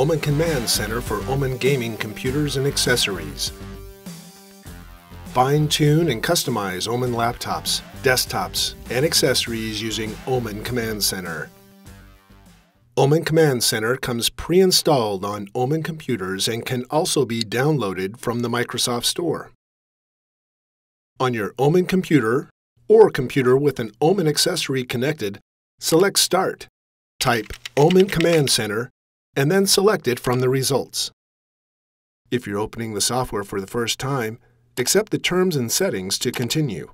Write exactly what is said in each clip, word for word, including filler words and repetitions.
OMEN Command Center for OMEN gaming computers and accessories. Fine-tune and customize OMEN laptops, desktops, and accessories using OMEN Command Center. OMEN Command Center comes pre-installed on OMEN computers and can also be downloaded from the Microsoft Store. On your OMEN computer or computer with an OMEN accessory connected, select Start, type OMEN Command Center, and then select it from the results. If you're opening the software for the first time, accept the terms and settings to continue.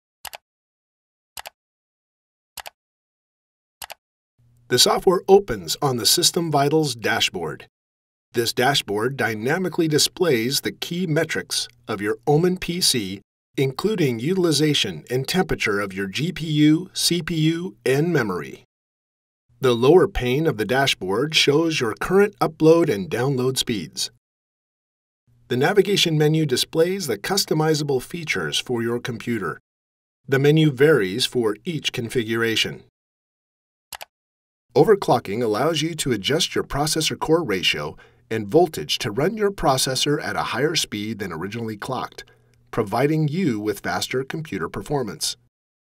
The software opens on the System Vitals dashboard. This dashboard dynamically displays the key metrics of your OMEN P C, including utilization and temperature of your G P U, C P U, and memory. The lower pane of the dashboard shows your current upload and download speeds. The navigation menu displays the customizable features for your computer. The menu varies for each configuration. Overclocking allows you to adjust your processor core ratio and voltage to run your processor at a higher speed than originally clocked, providing you with faster computer performance.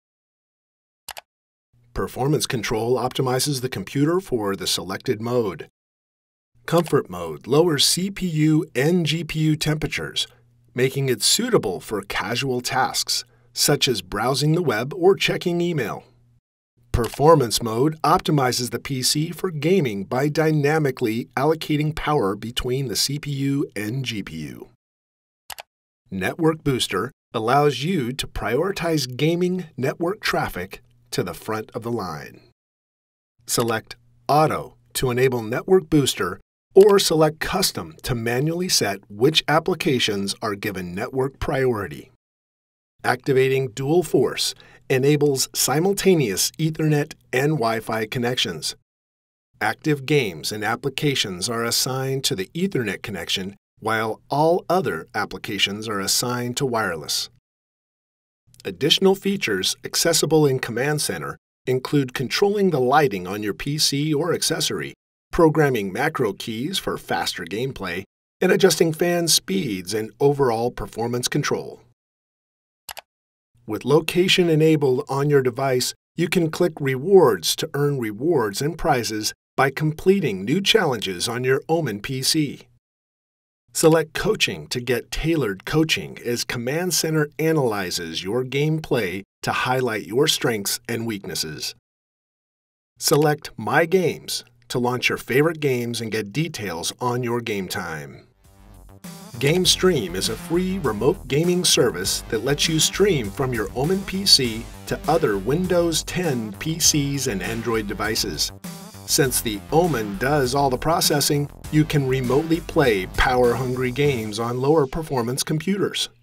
Performance control optimizes the computer for the selected mode. Comfort mode lowers C P U and G P U temperatures, making it suitable for casual tasks, such as browsing the web or checking email. Performance mode optimizes the P C for gaming by dynamically allocating power between the C P U and G P U. Network Booster allows you to prioritize gaming network traffic to the front of the line. Select Auto to enable Network Booster, or select Custom to manually set which applications are given network priority. Activating Dual Force enables simultaneous Ethernet and Wi-Fi connections. Active games and applications are assigned to the Ethernet connection, while all other applications are assigned to wireless. Additional features accessible in Command Center include controlling the lighting on your P C or accessory, programming macro keys for faster gameplay, and adjusting fan speeds and overall performance control. With location enabled on your device, you can click Rewards to earn rewards and prizes by completing new challenges on your OMEN P C. Select Coaching to get tailored coaching as Command Center analyzes your gameplay to highlight your strengths and weaknesses. Select My Games to launch your favorite games and get details on your game time. GameStream is a free remote gaming service that lets you stream from your OMEN P C to other Windows ten P Cs and Android devices. Since the OMEN does all the processing, you can remotely play power-hungry games on lower performance computers.